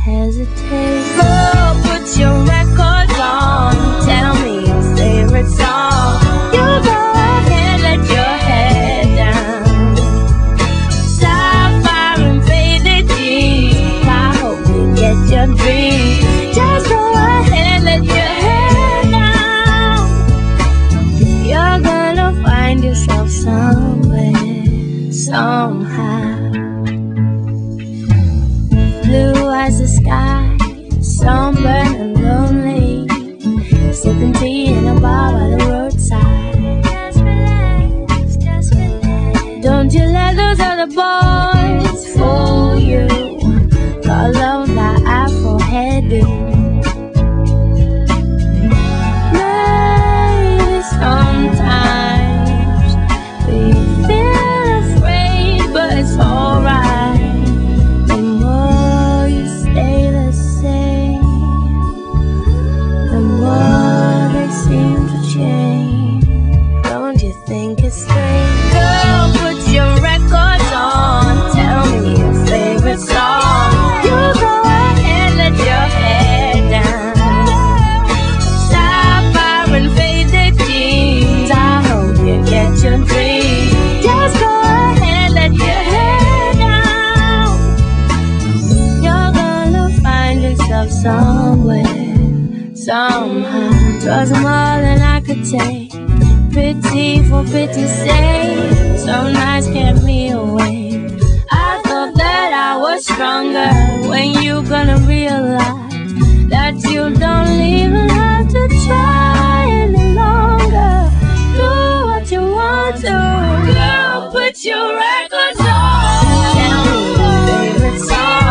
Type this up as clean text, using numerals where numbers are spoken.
hesitate. Girl, put your records on, tell me your favorite song. You go ahead, let your head down. Sapphire and faded jeans, I hope you get your dream. Just go ahead, let your head down. You're gonna find yourself somewhere, somehow. Blue as the sky, sunburned and lonely, sipping tea in a bar by the roadside. Just relax, just relax. Don't you let those other boys fool you. Follow that Afro hairdo. Maybe sometimes we feel afraid, but it's alright. The more you stay the same, the more they seem to change. Don't you think it's strange? Girl, put your records on, tell me your favorite song. You go ahead, let your head down. Sapphire and faded jeans, I hope you get your dream. Just go ahead, let your head down. You're gonna find yourself somewhere, somehow. 'Twas more than I could take, pity for pity's sake. Some nights kept me awake. I thought that I was stronger. When you gonna realize that you don't even have to try any longer? Do what you want to. Girl, put your records on. Tell me your favorite song.